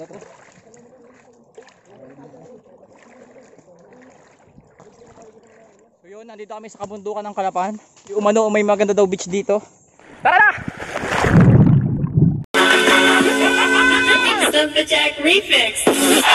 So yun, nandito kami sa kabundukan ng Calapan. Yung umano, may maganda daw beach dito. Tara na! The Jack Remix.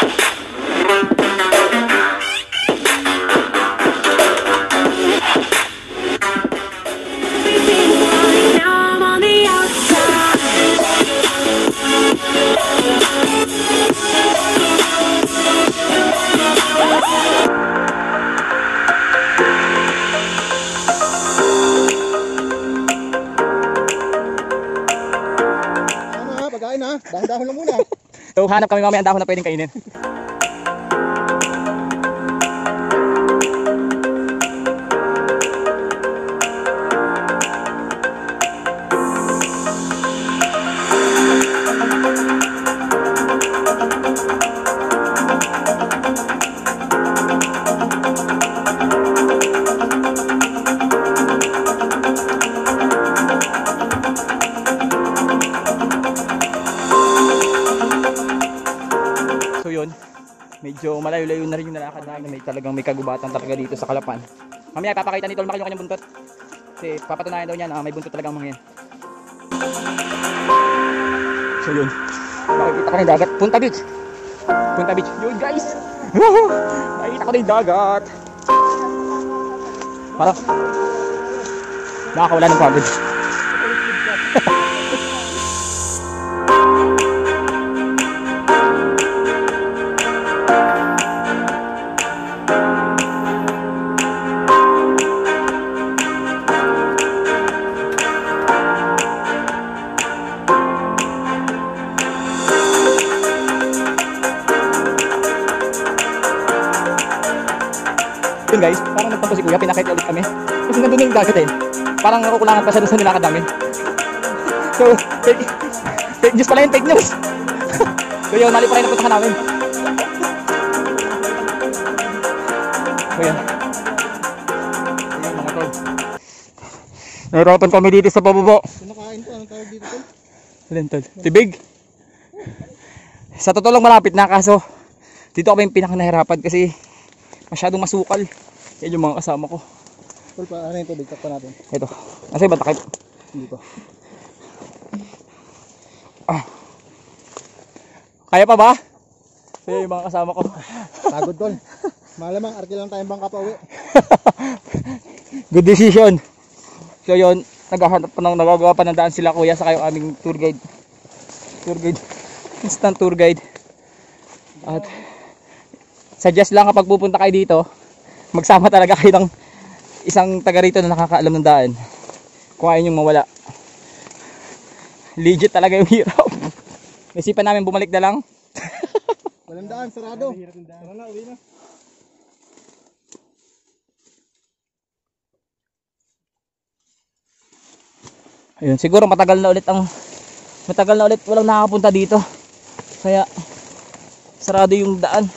Pagkain ha, dahon-dahon lang muna. So hanap kami mamaya ang dahon na pwedeng kainin. So yun, medyo malayo-layo na rin yung nalakad namin. May kagubatan talaga dito sa Calapan. Mamaya ipapakita ni Tol Mac yung kanyang buntot. Kasi papatunayan daw niya na may buntot talaga ang mga yan. So yun, makikita ka na yung dagat. Punta Beach! Punta Beach! Yun guys! Makikita ko na yung dagat! Parang nakakawala ng pagod. Yun guys, parang nagtampo si Kuya, pinakita ulit kami. Kasi nandun yung dagat eh. Parang nakukulangan pa siya dun sa nilakad namin. So, fake news pala yun, fake news. So yun, mali pa rin napuntahan namin. So yun. Ayun mga tol. Nahirapan kami dito sa pababa. Nakain to, anong tawag dito tol? Alin tol? Tibig? Sa totoo lang malapit na, kaso dito kami yung pinakanahirapan kasi masyadong masukal. Yan yung mga kasama ko. Tol, ano yung tubig? Takpan natin. Ito. Nasa yung takip? Dito. Ah. Kaya pa ba? So yung mga kasama ko. Pagod tol. Malamang arki lang tayong bangka pa uwi. Good decision. So yun, naghahanap pa ng nagagawa pa ng daan sila Kuya sa kayo aming tour guide. Instant tour guide. At suggest lang kapag pupunta kayo dito, magsama talaga kayo ng isang taga rito na nakakaalam ng daan. Kung ayaw nyong mawala. Legit talaga yung hirap. Isipan namin bumalik na lang. Walang daan, sarado. Tara na, uwi na. Ayun, siguro matagal na ulit walang nakakapunta dito. Kaya sarado yung daan.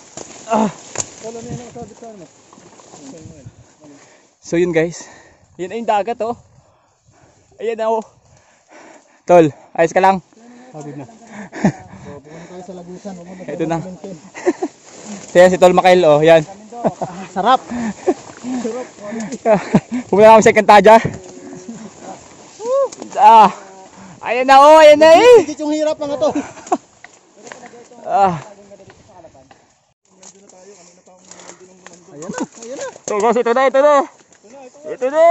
So yun guys. Yan ay yung dagat oh. Ayan na oh. Tol, ayos ka lang. Pagod na. Pupunta tayo sa Lagusan. Ito na. Kaya si Tol Makail oh, yan. Sarap. Pumunta kami sa Cantaja. Ayan na oh, ayan na eh. Higit yung hirap mga tol. Ayan na, ayan na. So guys, ito na. Ito na.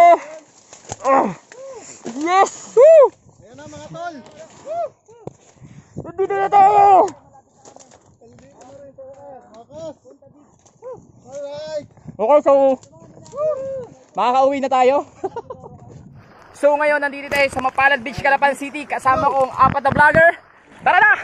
Yes! Woo! Ayan na mga tol. Nandito na tayo! Alright. Okay, so makaka-uwi na tayo. So ngayon nandito tayo sa Mapalad Beach, Calapan City. Kasama kong 4 na vlogger. Tara na!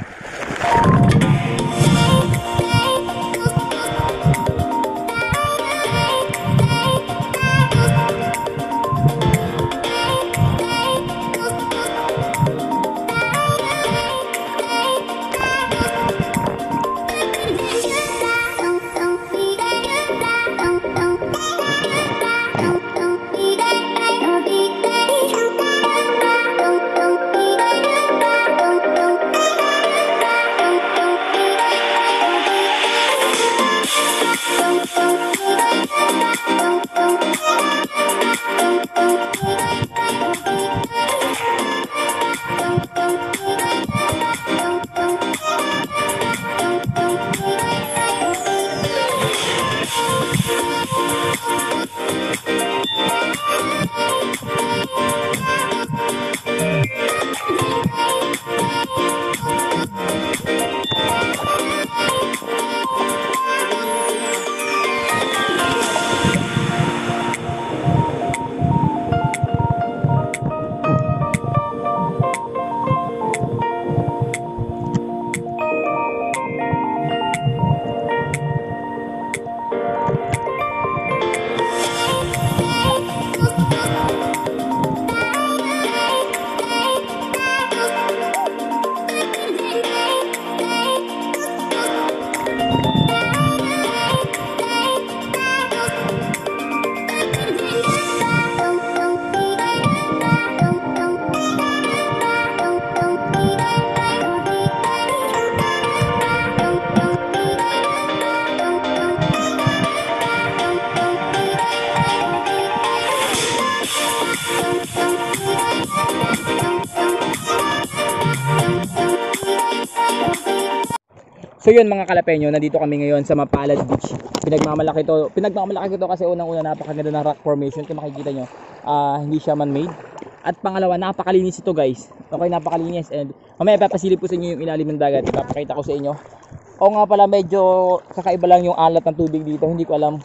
So yun mga kalapenyo, nandito kami ngayon sa Mapalad Beach. Pinagmamalaki ko to kasi unang-una napakaganda ng rock formation. Kung makikita nyo, hindi siya man-made. At pangalawa, napakalinis ito guys. Okay, napakalinis. And mamaya ipapasilip ko sa inyo yung ilalim ng dagat. Ipapakita ko sa inyo. O nga pala, medyo kakaiba lang yung alat ng tubig dito. Hindi ko alam.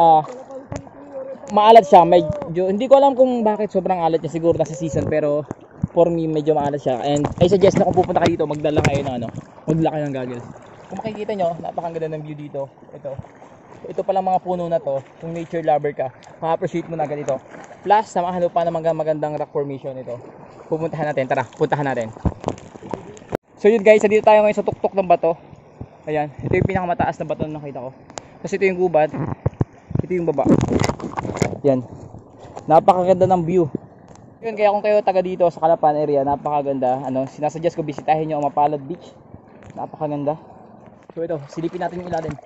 Maalat siya. Medyo, hindi ko alam kung bakit sobrang alat niya. Siguro nasa season. Pero for me, medyo maalat siya. And I suggest na kung pupunta kayo dito, magdala kayo ng goggles. Kung makikita nyo, napakaganda ng view dito. Ito palang mga puno na to. Kung nature lover ka, ma-appreciate mo na agad ito. Plus, samahan pa ng magandang rock formation ito. Pupuntahan natin. Tara, puntahan natin. So yun guys, dito tayo ngayon sa tuktok ng bato. Ayan, ito yung pinakamataas na bato na nakita ko. Kasi ito yung gubat, ito yung baba. Yan. Napakaganda ng view. Yun, kaya kung kayo taga dito sa Calapan area, napakaganda. Sinasuggest ko bisitahin nyo ang Mapalad Beach. Napakaganda. So ito, silipin natin yung ilalim.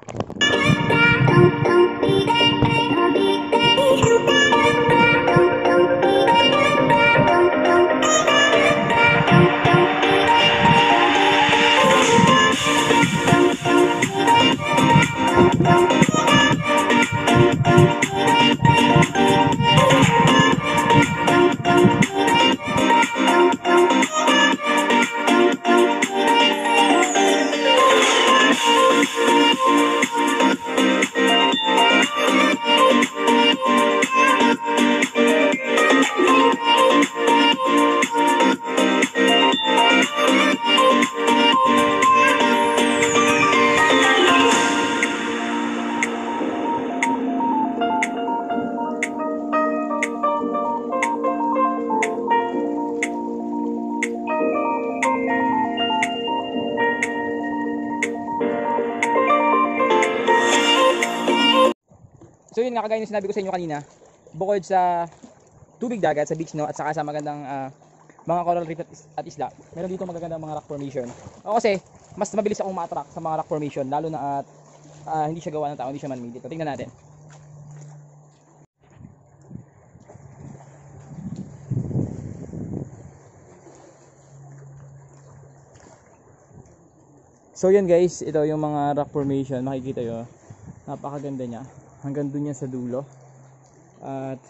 So yun nga, kagaya ng sinabi ko sa inyo kanina, bukod sa tubig dagat, sa beach, no, at saka sa magandang mga coral reef at isla, meron dito magagandang mga rock formation. O kasi, mas mabilis akong ma-attract sa mga rock formation, lalo na at hindi siya gawa ng tao, hindi siya man-made. Ito, tingnan natin. So yun guys, ito yung mga rock formation, makikita yun, napakaganda niya. Hanggang dun yan sa dulo. At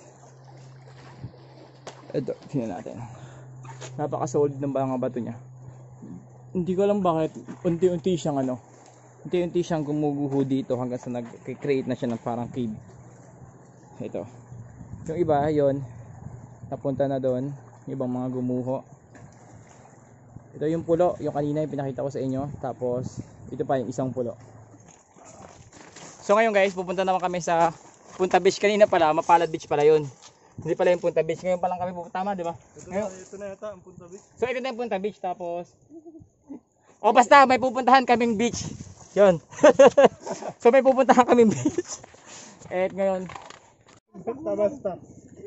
ito, tingnan natin. Napaka-solid ng mga bato niya. Hindi ko alam bakit unti-unti siyang gumuguho dito hanggang sa nag-create na siya ng parang cave. Ito. Yung iba, yon napunta na doon. Yung ibang mga gumuho. Ito yung pulo, yung kanina yung pinakita ko sa inyo. Tapos ito pa yung isang pulo. So ngayon guys, pupunta naman kami sa Punta Beach. Kanina pala, Mapalad Beach pala yun. Hindi pala yung Punta Beach. Ngayon pa lang kami pupunta, tama, di ba? Ito na yata ang Punta Beach. So ito na yung Punta Beach. Tapos basta may pupuntahan kaming beach. Yun. So may pupuntahan kaming beach. Et ngayon, Basta.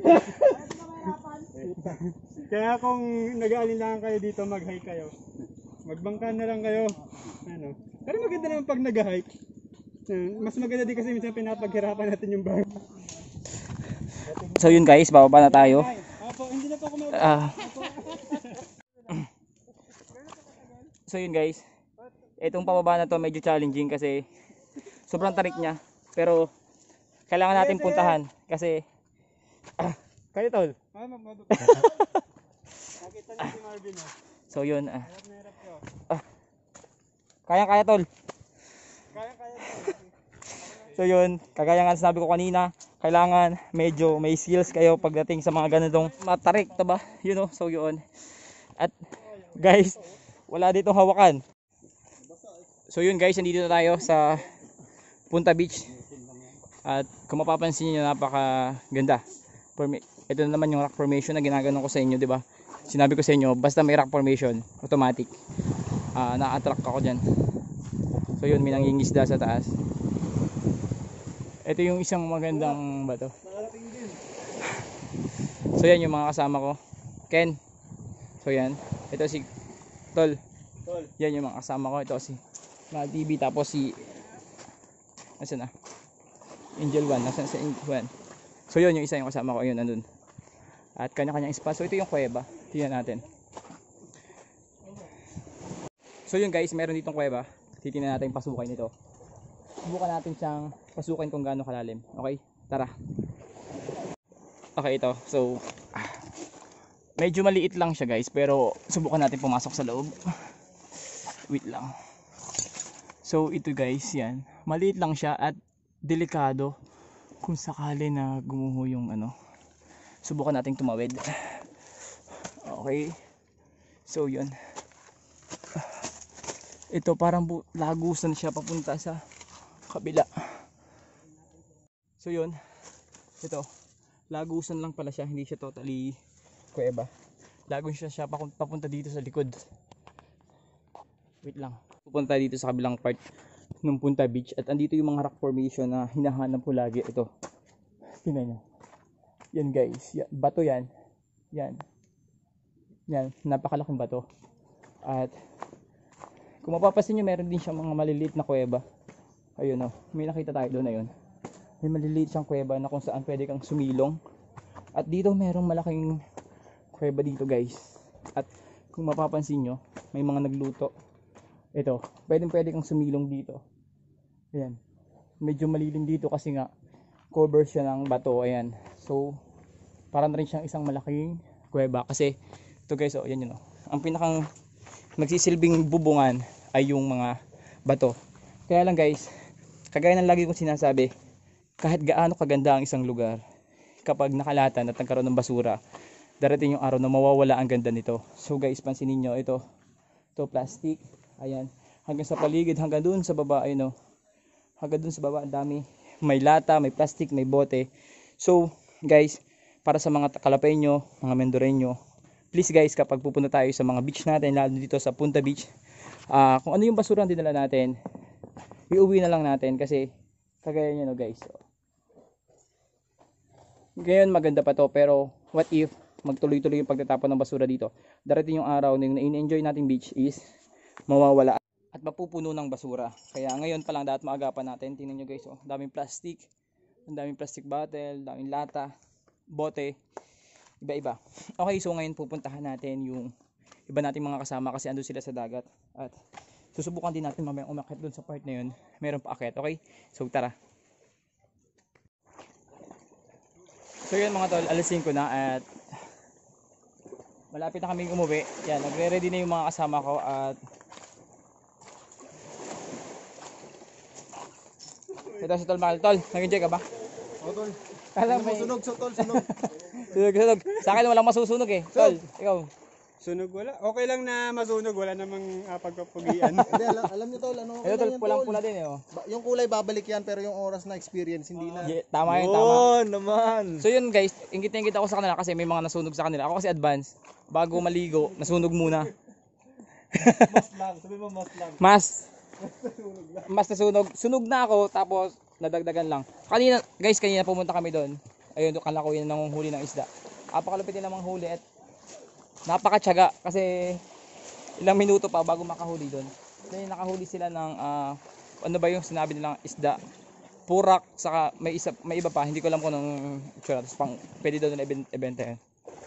Kaya kung nag-aalinlangan kayo dito, mag-hike kayo. Magbangka na lang kayo. Pero maganda naman pag nag-hike. Mas maganda din kasi minsan pinapaghirapan natin yung bag. so yun guys, bababa na tayo. Apo, hindi na po ako So yun guys, itong pababa na to medyo challenging kasi sobrang tarik niya. Pero kailangan natin puntahan kasi kayo tol. Nakita niyo si Marvin. So yun, kaya tol. Kaya. So yun, kagaya nga sinabi ko kanina, kailangan medyo may skills kayo pagdating sa mga ganitong matarik, diba? You know, so yun. At guys, wala ditong hawakan. So yun guys, nandito na tayo sa Punta Beach. At kung mapapansin niyo, napakaganda. Ito na naman yung rock formation na ginaganon ko sa inyo, diba? Sinabi ko sa inyo, basta may rock formation, automatic. Na-attract ako dyan. So yun, may nangingisda sa taas. Ito yung isang magandang bato. So yan yung mga kasama ko. Ken. So yan. Ito si Tol. Yan yung mga kasama ko. Ito si TV. Tapos si nasaan na? Angel 1. Nasaan sa Angel 1? So yun yung isa yung kasama ko. Ayun, nandun. At kanya-kanyang spot. So ito yung kuweba. Tingnan natin. So yun guys, meron ditong kuweba. titingnan natin pasukin ito. Subukan natin siyang pasukin kung gaano kalalim. Okay? Tara. Okay, ito. So, medyo maliit lang siya guys, pero subukan natin pumasok sa loob. Wait lang. So, ito guys, yan. Maliit lang siya at delikado kung sakali na gumuho yung ano. Subukan nating tumawid. Okay. So, yun. Ito parang lagusan siya papunta sa kabila. So yun, ito lagusan lang pala siya, hindi siya totally kuweba. Lagusan siya papunta dito sa likod. Wait lang, pupunta dito sa kabilang part ng Punta Beach. At andito yung mga rock formation na hinahanap ko lagi. Ito, tingnan nyo. Yan guys, yan, bato yan. Yan, napakalaking bato. At kung mapapansin nyo, meron din siyang mga maliliit na kuweba. Ayun o, may nakita tayo doon na yun. May maliliit siyang kuweba na kung saan pwede kang sumilong. At dito merong malaking kuweba dito guys. At kung mapapansin nyo, may mga nagluto. Ito, pwede kang sumilong dito. Ayan, medyo malilim dito kasi nga cover siya ng bato. Ayan, so parang rin siyang isang malaking kuweba. Kasi ito guys, oh, yan yun o. Ang pinakang magsisilbing bubungan ay yung mga bato. Kaya lang guys, kagaya ng lagi kong sinasabi, kahit gaano kaganda ang isang lugar, kapag nakalatan at nagkaroon ng basura, darating yung araw na mawawala ang ganda nito. So guys, pansinin nyo, ito plastic, ayan, hanggang sa paligid, hanggang dun sa baba, ayun o, hanggang dun sa baba, ang dami, may lata, may plastic, may bote. So guys, para sa mga Kalapeño, mga Mendoreño, please guys, kapag pupunta tayo sa mga beach natin, lalo dito sa Punta Beach, kung ano yung basura ang dinala natin, iuwi na lang natin kasi kagaya nyo no guys. Ngayon maganda pa to, pero what if magtuloy-tuloy yung pagtatapon ng basura dito? Darating yung araw na yung na-enjoy nating beach is mawawala at mapupuno ng basura. Kaya ngayon pa lang dapat maagapan natin. Tingnan nyo guys, oh, daming plastic, ang daming plastic bottle, daming lata, bote, iba-iba. Okay, so ngayon pupuntahan natin yung iba nating mga kasama kasi andun sila sa dagat. At susubukan din natin mamayang umakyat dun sa part na yun. Meron pa akyat, okay? So tara. So yun mga tol, alas 5 na at malapit na kaming umuwi. Yan, nagre-ready na yung mga kasama ko at ito si Tol Mahal. Tol, nag-enjoy ka ba? Oo tol. Alam mo, Sunog so tol, sunog. sunog. Sa akin walang masusunog eh. Tol, ikaw. Sunog wala. Okay lang na masunog, wala namang pagpapugian. Hindi, alam niyo tol, ano Ito okay tol, lang yan, pulang-pula din eh. Oh. Yung kulay babalik yan, pero yung oras na experience hindi na. Yeah, tama yun, tama. naman. So yun guys, ingit-ingit ako sa kanila kasi may mga nasunog sa kanila. Ako kasi advance, bago maligo, nasunog muna. Mas lang, sabi mo mas lang. Mas nasunog. Sunog na ako, tapos nadagdagan lang. Kanina pumunta kami doon. Ayun, doon kalakuin na nangunghuli ng isda. Napakalupit din namang huli at napakatyaga kasi ilang minuto pa bago makahuli doon. Then nakahuli sila ng ano ba yung sinabi nilang isda? Purak, saka may iba pa, hindi ko alam kung anong itsura. Tapos pang pwede doon na ibenta yan.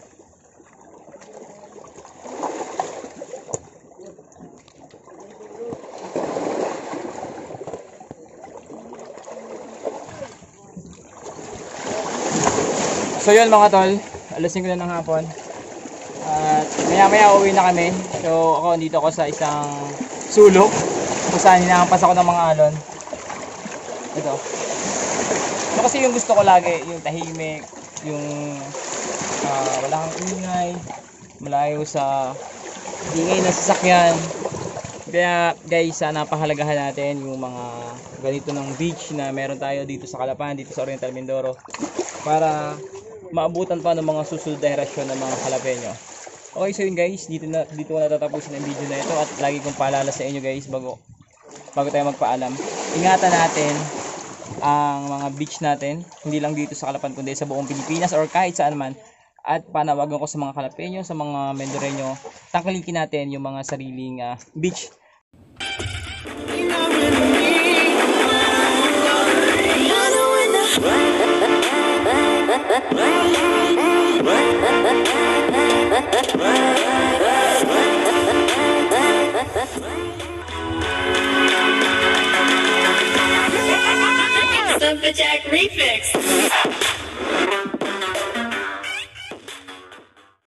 So yun mga tol, alas 5 na ng hapon. At maya uwi na kami. So ako dito ako sa isang sulok kung saan hinahampas ako ng mga alon. Ito. Ito kasi yung gusto ko lagi, yung tahimik, yung wala kang ingay, malayo sa ingay ng sasakyan. Kaya guys, napahalagahan natin yung mga ganito ng beach na meron tayo dito sa Calapan, dito sa Oriental Mindoro, para maabutan pa ng mga susunod na henerasyon ng mga Kalapeño. Okay, so yun guys, dito ko natatapusin ang video na ito at lagi kong paalala sa inyo guys bago tayo magpaalam. Ingatan natin ang mga beach natin, hindi lang dito sa Calapan kundi sa buong Pilipinas or kahit saan man. At panawagan ko sa mga Kalapeño, sa mga Mendoreño, tangkilikin natin yung mga sariling beach. Right. Lumberjack Remix.